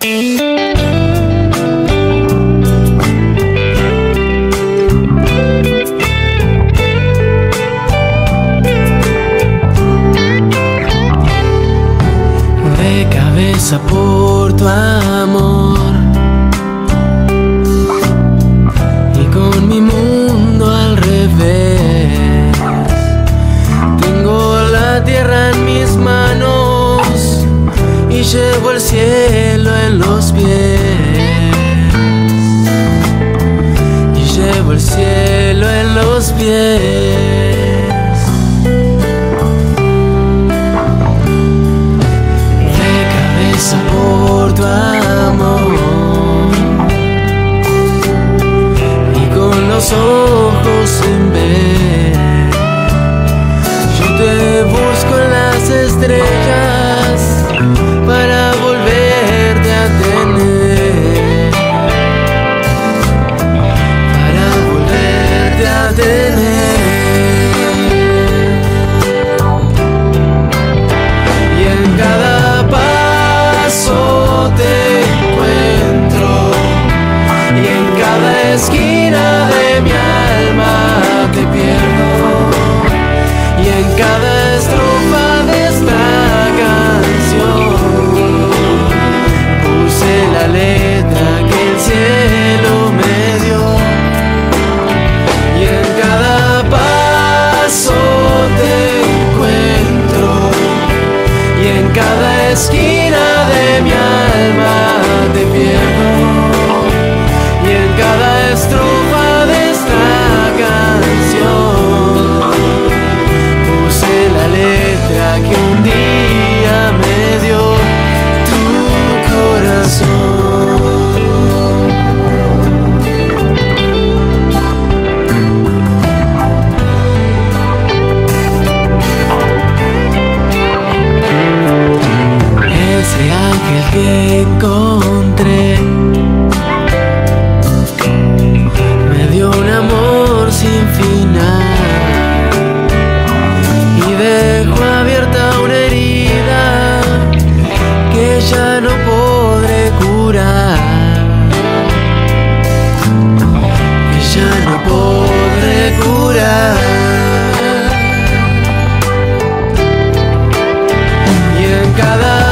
De cabeza por tu amor y con mi mundo al revés. Tengo la tierra en mis manos y llevo el cielo en los pies. Y llevo el cielo en los pies. Por tu amor y con los ojos sin ver, yo te busco en las estrellas para volverte a tener, para volverte a tener. Y en cada te encuentro y en cada esquina de mi alma te pierdo, y en cada estrofa de esta canción puse la letra que el cielo me dio. Y en cada paso te encuentro y en cada esquina de mi alma te pierdo, y en cada estrofa de esta canción puse la letra que un día me dio tu corazón. Ese ángel que encontré me dio un amor sin final y dejó abierta una herida que ya no podré curar, que ya no podré curar. Y en cada